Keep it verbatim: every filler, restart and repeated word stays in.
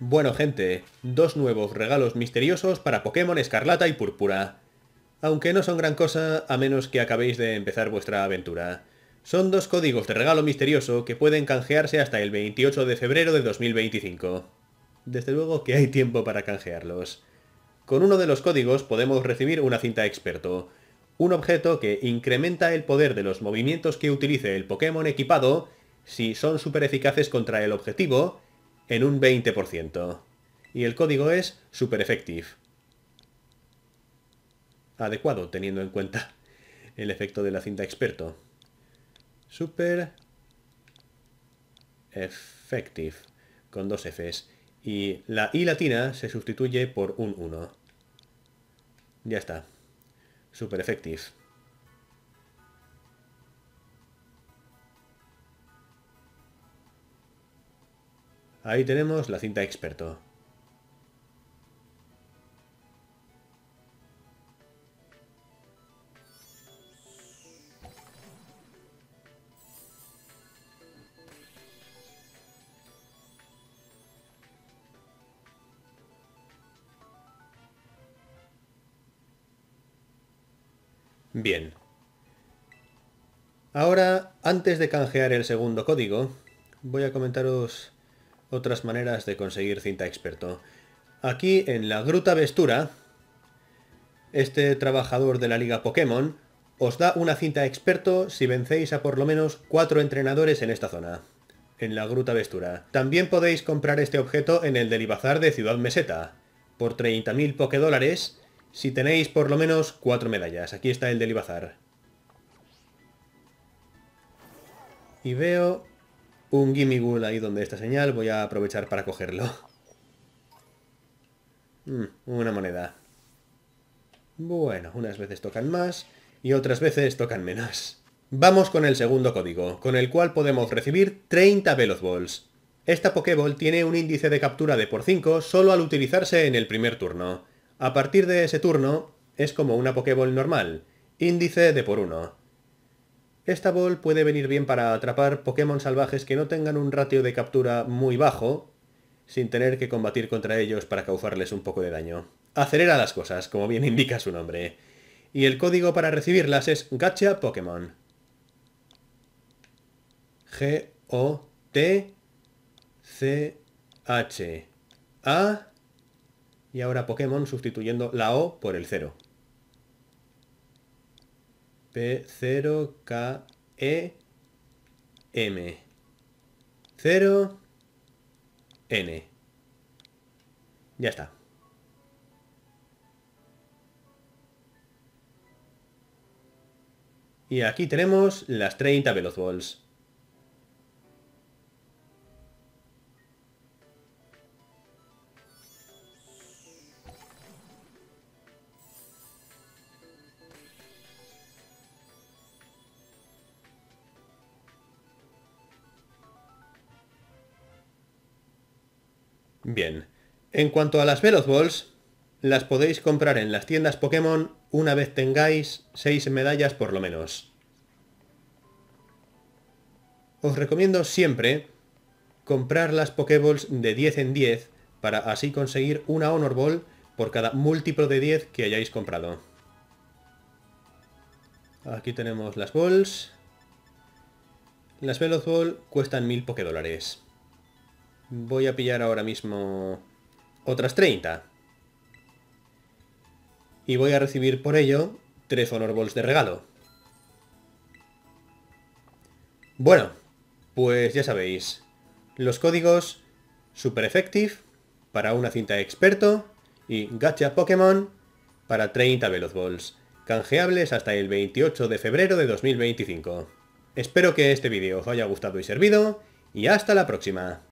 Bueno gente, dos nuevos regalos misteriosos para Pokémon Escarlata y Púrpura. Aunque no son gran cosa a menos que acabéis de empezar vuestra aventura. Son dos códigos de regalo misterioso que pueden canjearse hasta el veintiocho de febrero de dos mil veinticinco. Desde luego que hay tiempo para canjearlos. Con uno de los códigos podemos recibir una cinta experto, un objeto que incrementa el poder de los movimientos que utilice el Pokémon equipado si son súper eficaces contra el objetivo en un veinte por ciento. Y el código es Super Effective. Adecuado teniendo en cuenta el efecto de la cinta experto. Super Effective, con dos Fs. Y la I latina se sustituye por un uno. Ya está. Super Effective. Ahí tenemos la cinta experto. Bien. Ahora, antes de canjear el segundo código, voy a comentaros otras maneras de conseguir cinta experto. Aquí, en la Gruta Vestura, este trabajador de la Liga Pokémon os da una cinta experto si vencéis a por lo menos cuatro entrenadores en esta zona, en la Gruta Vestura. También podéis comprar este objeto en el Delibazar de Ciudad Meseta, por treinta mil Pokédólares, si tenéis por lo menos cuatro medallas. Aquí está el Delibazar. Y veo un Gimmighoul ahí donde está señal, voy a aprovechar para cogerlo. Mm, una moneda. Bueno, unas veces tocan más y otras veces tocan menos. Vamos con el segundo código, con el cual podemos recibir treinta Veloz Balls. Esta Pokéball tiene un índice de captura de por cinco solo al utilizarse en el primer turno. A partir de ese turno, es como una Pokéball normal, índice de por uno. Esta ball puede venir bien para atrapar Pokémon salvajes que no tengan un ratio de captura muy bajo, sin tener que combatir contra ellos para causarles un poco de daño. Acelera las cosas, como bien indica su nombre. Y el código para recibirlas es Gacha Pokémon. G O T C H A y ahora Pokémon sustituyendo la O por el cero. P cero K E M cero N. Ya está. Y aquí tenemos las treinta Veloz Balls. Bien. En cuanto a las Veloz Balls, las podéis comprar en las tiendas Pokémon una vez tengáis seis medallas por lo menos. Os recomiendo siempre comprar las Pokéballs de diez en diez para así conseguir una Honor Ball por cada múltiplo de diez que hayáis comprado. Aquí tenemos las Balls. Las Veloz Ball cuestan mil Pokédólares. Voy a pillar ahora mismo otras treinta. Y voy a recibir por ello tres Honor Balls de regalo. Bueno, pues ya sabéis. Los códigos Super Effective para una cinta experto y Gacha Pokémon para treinta Veloz Balls, canjeables hasta el veintiocho de febrero de dos mil veinticinco. Espero que este vídeo os haya gustado y servido, y hasta la próxima.